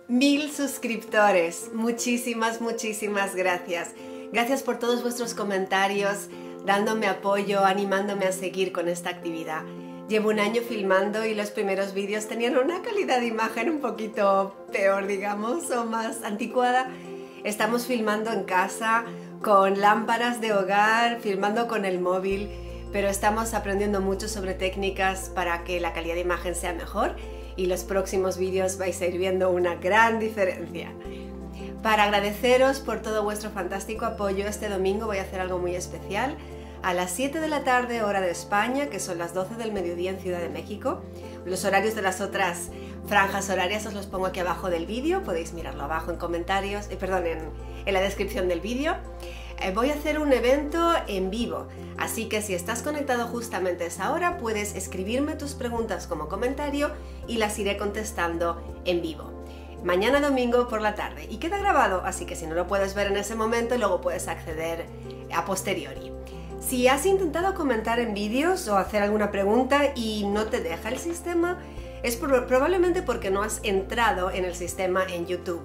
1000 suscriptores. Muchísimas gracias. Gracias por todos vuestros comentarios, dándome apoyo, animándome a seguir con esta actividad. Llevo un año filmando y los primeros vídeos tenían una calidad de imagen un poquito peor, digamos, o más anticuada. Estamos filmando en casa, con lámparas de hogar, filmando con el móvil, pero estamos aprendiendo mucho sobre técnicas para que la calidad de imagen sea mejor y los próximos vídeos vais a ir viendo una gran diferencia. Para agradeceros por todo vuestro fantástico apoyo, este domingo voy a hacer algo muy especial. A las 7 de la tarde, hora de España, que son las 12 del mediodía en Ciudad de México. Los horarios de las otras franjas horarias os los pongo aquí abajo del vídeo, podéis mirarlo abajo en comentarios, en la descripción del vídeo. Voy a hacer un evento en vivo, así que si estás conectado justamente a esa hora, puedes escribirme tus preguntas como comentario y las iré contestando en vivo. Mañana domingo por la tarde, y queda grabado, así que si no lo puedes ver en ese momento, luego puedes acceder a posteriori. Si has intentado comentar en vídeos o hacer alguna pregunta y no te deja el sistema, es probablemente porque no has entrado en el sistema en YouTube.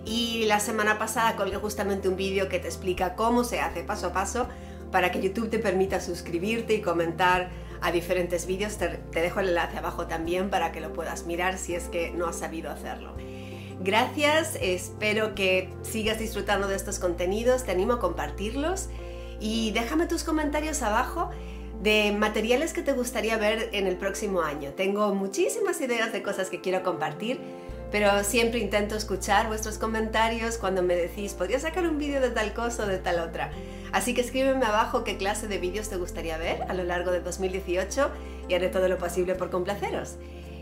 Y la semana pasada colgué justamente un vídeo que te explica cómo se hace paso a paso para que YouTube te permita suscribirte y comentar a diferentes vídeos. Te dejo el enlace abajo también para que lo puedas mirar si es que no has sabido hacerlo. Gracias, espero que sigas disfrutando de estos contenidos, te animo a compartirlos y déjame tus comentarios abajo de materiales que te gustaría ver en el próximo año. Tengo muchísimas ideas de cosas que quiero compartir, pero siempre intento escuchar vuestros comentarios cuando me decís, podría sacar un vídeo de tal cosa o de tal otra. Así que escríbeme abajo qué clase de vídeos te gustaría ver a lo largo de 2018 y haré todo lo posible por complaceros.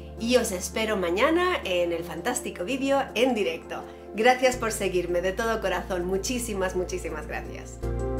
Y os espero mañana en el fantástico vídeo en directo. Gracias por seguirme de todo corazón, muchísimas gracias.